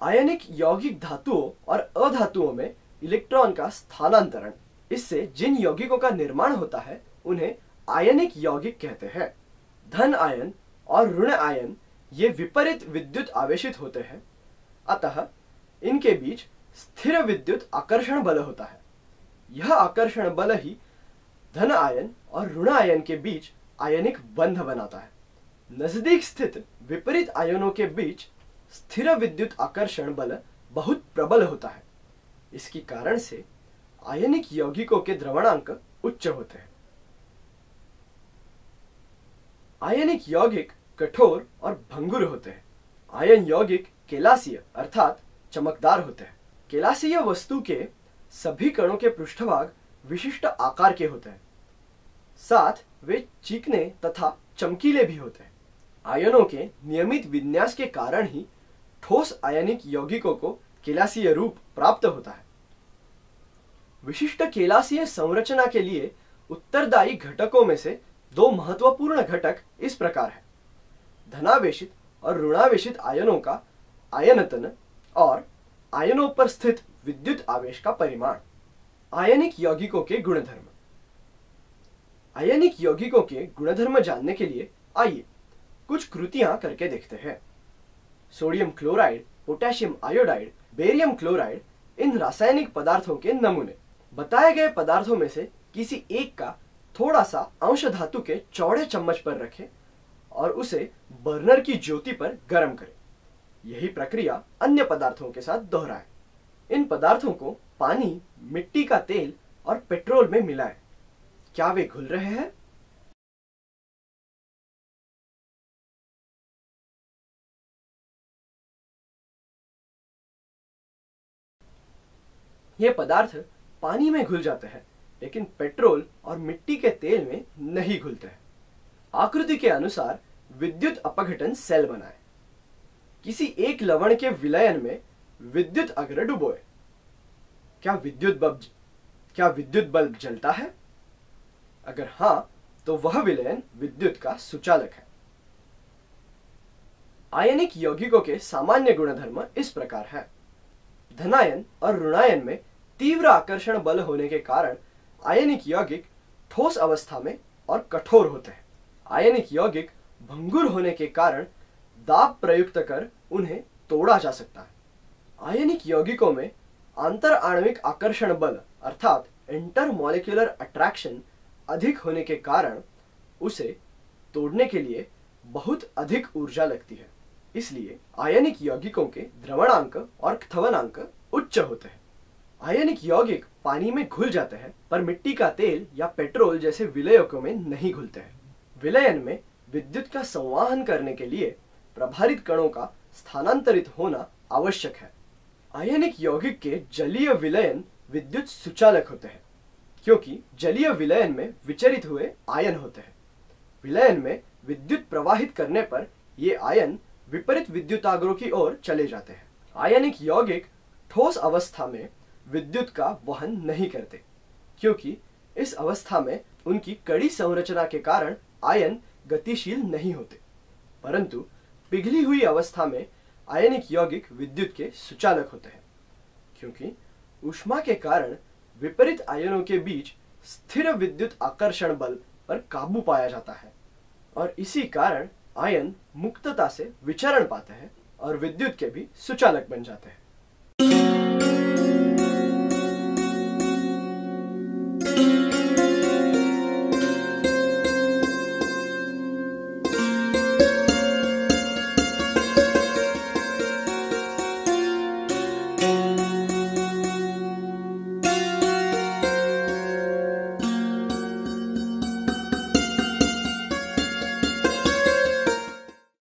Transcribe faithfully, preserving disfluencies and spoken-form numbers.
आयनिक यौगिक धातुओं और अधातुओं में इलेक्ट्रॉन का स्थानांतरण, इससे जिन यौगिकों का निर्माण होता है उन्हें आयनिक यौगिक कहते हैं। धन आयन और ऋण आयन ये विपरीत विद्युत आवेशित होते हैं, अतः इनके बीच स्थिर विद्युत आकर्षण बल होता है। यह आकर्षण बल ही धन आयन और ऋण आयन के बीच आयनिक बंध बनाता है। नजदीक स्थित विपरीत आयनों के बीच स्थिर विद्युत आकर्षण बल बहुत प्रबल होता है। इसके कारण से आयनिक यौगिकों के द्रवणांक उच्च होते हैं। आयनिक यौगिक कठोर और भंगुर होते हैं। आयन यौगिक केलासीय अर्थात चमकदार होते हैं। केलासीय वस्तु के सभी कणों के पृष्ठभाग विशिष्ट आकार के होते हैं, साथ वे चिकने तथा चमकीले भी होते हैं। आयनों के नियमित विन्यास के कारण ही ठोस आयनिक यौगिकों को केलासीय रूप प्राप्त होता है। विशिष्ट केलासीय संरचना के लिए उत्तरदायी घटकों में से दो महत्वपूर्ण घटक इस प्रकार है: धनावेशित और ऋणावेशित आयनों का आयनतन और आयनों पर स्थित विद्युत आवेश का परिमाण। आयनिक यौगिकों के गुणधर्म। आयनिक यौगिकों के गुणधर्म जानने के लिए आइए कुछ कृतियां करके देखते हैं। Sodium chloride, potassium iodide, barium chloride इन रासायनिक पदार्थों के नमूने। बताए गए पदार्थों में से किसी एक का थोड़ा सा अंश धातु के चौड़े चम्मच पर रखें और उसे बर्नर की ज्योति पर गर्म करें। यही प्रक्रिया अन्य पदार्थों के साथ दोहराएं। इन पदार्थों को पानी, मिट्टी का तेल और पेट्रोल में मिलाएं। क्या वे घुल रहे हैं? ये पदार्थ पानी में घुल जाते हैं, लेकिन पेट्रोल और मिट्टी के तेल में नहीं घुलते हैं। आकृति के अनुसार विद्युत अपघटन सेल बनाएं। किसी एक लवण के विलयन में विद्युत अग्र डुबोए। क्या विद्युत बल्ब क्या विद्युत बल्ब जलता है? अगर हां, तो वह विलयन विद्युत का सुचालक है। आयनिक यौगिकों के सामान्य गुणधर्म इस प्रकार है। धनायन और ऋणायन में तीव्र आकर्षण बल होने के कारण आयनिक यौगिक ठोस अवस्था में और कठोर होते हैं। आयनिक यौगिक भंगुर होने के कारण दाब प्रयुक्त कर उन्हें तोड़ा जा सकता है। आयनिक यौगिकों में आंतर आणविक आकर्षण बल अर्थात इंटरमॉलिक्यूलर अट्रैक्शन अधिक होने के कारण उसे तोड़ने के लिए बहुत अधिक ऊर्जा लगती है। इसलिए आयनिक यौगिकों के द्रवणांक और क्थवनांक उच्च होते हैं। आयनिक यौगिक पानी में घुल जाते हैं, पर मिट्टी का तेल या पेट्रोल जैसे विलयकों में नहीं घुलते हैं। विलयन में विद्युत का संवाहन करने के लिए प्रभारित कणों का स्थानांतरित होना आवश्यक है। आयनिक यौगिक के जलीय विलयन विद्युत सुचालक होते हैं, क्योंकि जलीय विलयन में विचरित हुए आयन होते हैं। विलयन में विद्युत प्रवाहित करने पर ये आयन विपरीत विद्युताग्रों की ओर चले जाते हैं। आयनिक यौगिक ठोस अवस्था में विद्युत का वहन नहीं करते, क्योंकि इस अवस्था में उनकी कड़ी संरचना के कारण आयन गतिशील नहीं होते, परंतु पिघली हुई अवस्था में आयनिक यौगिक विद्युत के सुचालक होते हैं, क्योंकि ऊष्मा के कारण विपरीत आयनों के बीच स्थिर विद्युत आकर्षण बल पर काबू पाया जाता है और इसी कारण आयन मुक्तता से विचरण पाते हैं और विद्युत के भी सुचालक बन जाते हैं।